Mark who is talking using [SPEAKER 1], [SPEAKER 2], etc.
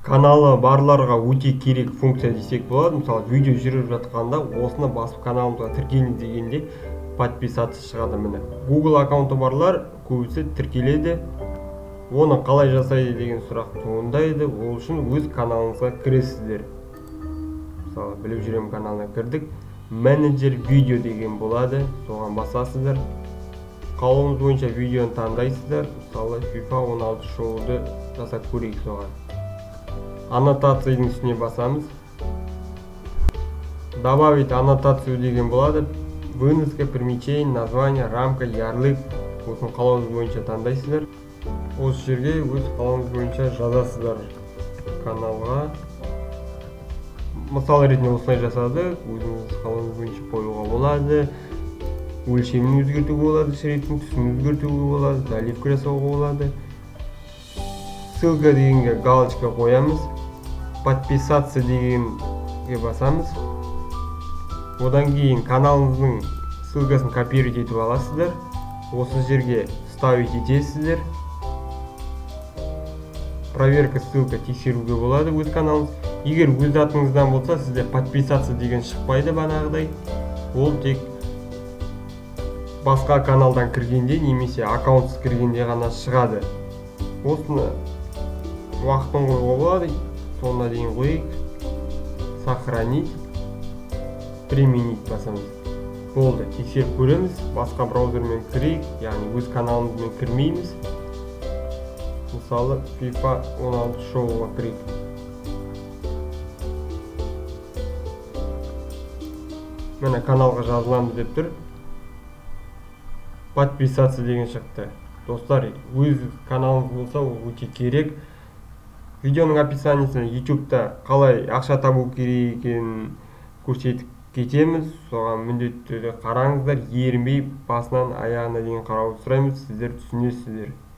[SPEAKER 1] Каналы барларға өте керек функция десек болады. Мысалы, видео жүріп жатқанда осыны басып каналымызға тіркеліңіз дегенде подписаться шығады. Міне Google аккаунты барлар көбісі тіркеледі. Оны қалай жасайды деген сұрақ туындайды. Ол үшін өз каналыңызға кіресіздер. Мысалы, біліп жүрем каналына кірдік. Менеджер видео деген болады. Соған басасыздар. Қалауыңыз бойынша видеоны таңдайсыздар. Мысалы, FIFA 16 шоуды жасап көрейік соған. Аннотацияның үстіне басамыз. Добавить аннотацию деген болады. Выноска, примечение, название, рамка, ярлык. Осыны қалауыңыз бойынша таңдайсыздар. Осы жерге өз қалауыңыз бойынша жазасыздар каналға. Мысал ретінде осылай жасады. Өзіңіз қалауыңыз бойынша қоюға болады. Өлшемін өзгертуге болады, шрифтің түсін өзгертуге болады, заливка жасауға болады. Ссылка дегенге галочка қоямыз. Подписаться дегенге басамыз. Одан кейін каналыңыздың ссылкасын копировать етіп аласыздар. Осы жерге вставить етесіздер. Проверка ссылка тексеруге болады өз каналыңыз. Егер өз атыңыздан болса, сізде подписаться деген шықпайды бағанағыдай. Ол тек басқа каналдан кіргенде немесе аккаунтсыз кіргенде ғана шығады. Осыны уақытын қоюға болады. Соңына дейін қойып, сохранить, применить басамыз. Болды, тексеріп көреміз. Басқа браузермен кірейік, яғни өз каналымызмен кірмейміз. Мысалы, FIFA 16 шоуға кірейік. Міне каналға жазыламыз деп тұр. Подписаться деген шықты. Достар, өз каналыңыз болса, ол өте керек. Видеоның описаниясына YouTube-та қалай ақша табу керек екенін көрсетіп кетеміз. Соған міндетті түрде қараңыздар, ерінбей басынан аяғына дейін қарауды сұраймыз. Сіздер түсінесіздер.